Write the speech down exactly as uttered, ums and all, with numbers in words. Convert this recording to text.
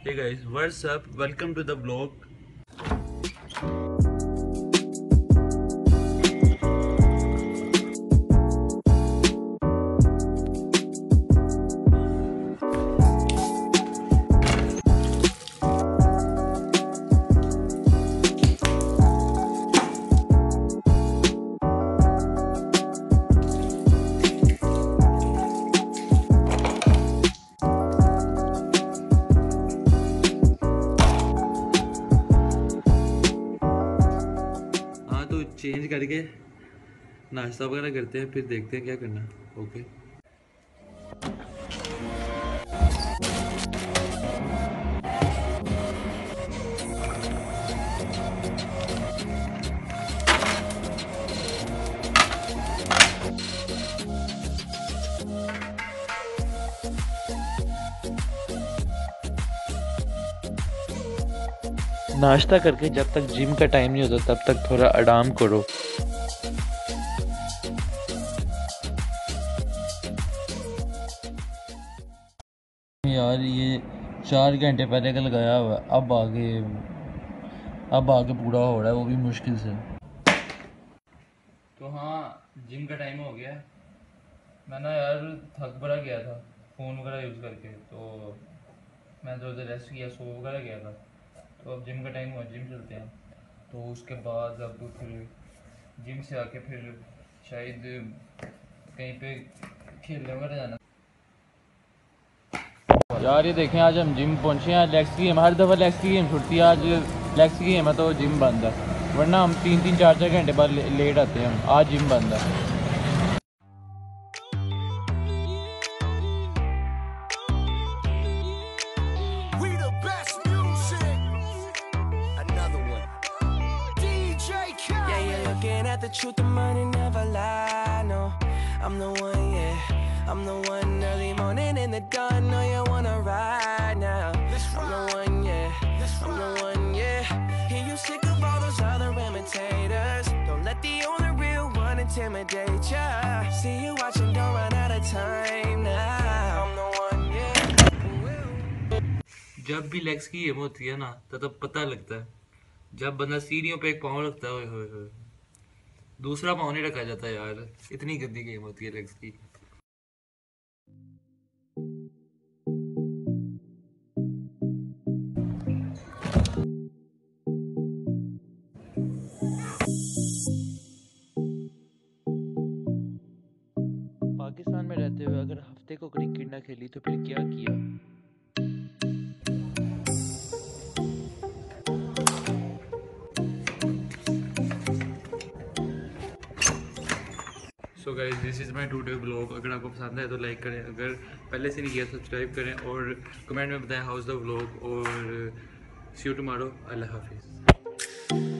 Hey guys, what's up? Welcome to the vlog. Change करके नाश्ता वगैरह करते हैं, फिर देखते हैं क्या करना। ओके नाश्ता करके जब तक जिम का टाइम नहीं होता तब तक थोड़ा आराम करो। यार ये चार घंटे पहले का लगाया हुआ, अब आगे अब आगे पूरा हो रहा है, वो भी मुश्किल से। तो हाँ, जिम का टाइम हो गया। मैं ना यार थक बड़ा गया था फ़ोन वगैरह यूज़ करके, तो मैं तो उधर रेस्ट किया, सो वगैरह गया था। तो अब जिम का टाइम हुआ, जिम चलते हैं। तो उसके बाद अब फिर जिम से आके फिर शायद कहीं पे खेलने वगैरह जाना। यार ये देखें, आज हम जिम पहुंचे हैं। लेग्स की गेम, हर दफ़ा लेग्स की गेम छुट्टी है, आज लेग्स की गेम है तो जिम बंद है, वरना हम तीन तीन चार चार घंटे बाद ले, लेट आते हैं। हम आज जिम बंद है। The truth, the money never lie, no. I'm the one, yeah. I'm the one early morning in the dawn. No, you wanna ride now. I'm the one, yeah. I'm the one, yeah. Hear you sick of all those other imitators. Don't let the only real one intimidate ya. See you watching, don't run out of time now. I'm the one, yeah. जब भी legs की game होती है ना तो तब पता लगता है, जब बंदा सीढ़ियों पे एक पाँव रखता है, ओए होए होए, दूसरा पाँव नहीं रखा जाता यार। इतनी गंदी गेम होती है लेग्स की। पाकिस्तान में रहते हुए अगर हफ्ते को क्रिकेट ना खेली तो फिर क्या किया। So guys, this is my today vlog. अगर आपको पसंद है तो लाइक करें, अगर पहले से नहीं किया सब्सक्राइब करें, और कमेंट में बताएं हाउ इज़ द व्लॉग। और सी यू टुमारो। अल्लाह हाफिज़।